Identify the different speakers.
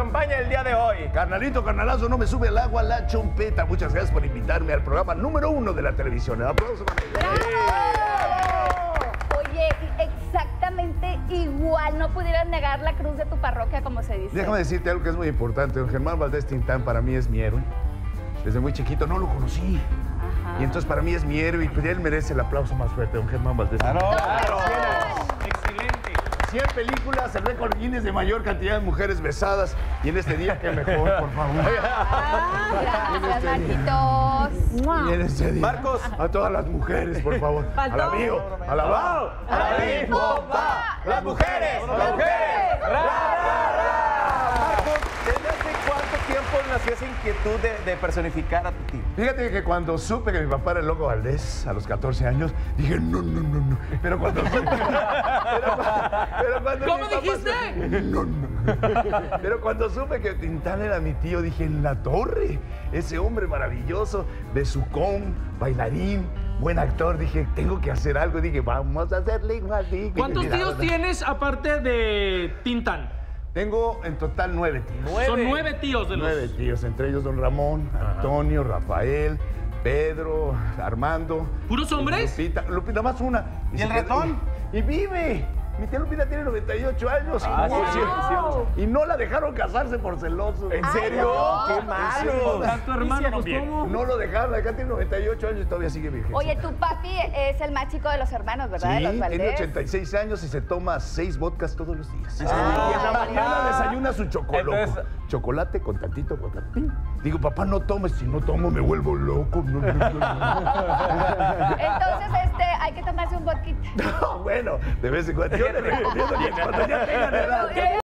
Speaker 1: campaña el día de hoy.
Speaker 2: Carnalito, carnalazo, no me sube el agua la chompeta. Muchas gracias por invitarme al programa número 1 de la televisión. El aplauso para ella.
Speaker 3: Oye, exactamente igual. No pudieras negar la cruz de tu parroquia, como se dice.
Speaker 2: Déjame decirte algo que es muy importante. Don Germán Valdés Tintán para mí es mi héroe. Desde muy chiquito no lo conocí.
Speaker 3: Ajá.
Speaker 2: Y entonces para mí es mi héroe y pues él merece el aplauso más fuerte, don Germán Valdés Tintán.
Speaker 1: Claro. Excelente.
Speaker 2: 100 películas, el récord Guinness de mayor cantidad de mujeres besadas. Y en este día, qué mejor, por favor.
Speaker 3: Gracias, Marquitos.
Speaker 2: Y en este día,
Speaker 1: Marcos.
Speaker 2: a todas las mujeres, por favor. Al amigo, a la va.
Speaker 1: ¡A la bomba! ¡Las mujeres! ¡Las mujeres! ¡Ra, ra, ra! Marcos, ¿desde hace cuánto tiempo nació esa inquietud de personificar a tu tío?
Speaker 2: Fíjate que cuando supe que mi papá era el Loco Valdés, a los 14 años, dije, no. Pero cuando supe... pero cuando
Speaker 4: ¿Cómo
Speaker 2: mi papá
Speaker 4: dijiste?
Speaker 2: No. Pero cuando supe que Tintán era mi tío, dije, en la torre, ese hombre maravilloso, besucón, bailarín, buen actor, dije, tengo que hacer algo. Dije, vamos a hacerle igual.
Speaker 4: ¿Cuántos tíos tienes aparte de Tintán?
Speaker 2: Tengo en total 9 tíos.
Speaker 4: Son 9 tíos de los...
Speaker 2: 9 tíos, entre ellos don Ramón, Antonio, Rafael, Pedro, Armando.
Speaker 4: ¿Puros hombres?
Speaker 2: Lupita más una.
Speaker 1: ¿Y el ratón?
Speaker 2: Y vive. Mi tía Lupita tiene 98 años.
Speaker 3: wow.
Speaker 2: Y no la dejaron casarse por celoso.
Speaker 1: ¿En serio?
Speaker 3: no.
Speaker 1: ¡Qué malo!
Speaker 4: ¿Tanto hermano? Pues, ¿cómo?
Speaker 2: No lo dejaron, acá tiene 98 años y todavía sigue virgen.
Speaker 3: Oye, tu papi es el más chico de los hermanos, ¿verdad? De los
Speaker 2: Sí,
Speaker 3: Valdés.
Speaker 2: tiene 86 años y se toma 6 vodkas todos los días. Y en
Speaker 3: Ah.
Speaker 2: la mañana desayuna su chocoloco.
Speaker 1: Entonces-
Speaker 2: Chocolate con tantito guatapín. Digo, papá, no tomes. Si no tomo, me vuelvo loco. No.
Speaker 3: Entonces, hay que tomarse un vodka.
Speaker 2: No, bueno, de vez en cuando. Yo le recomiendo que cuando ya tengan edad.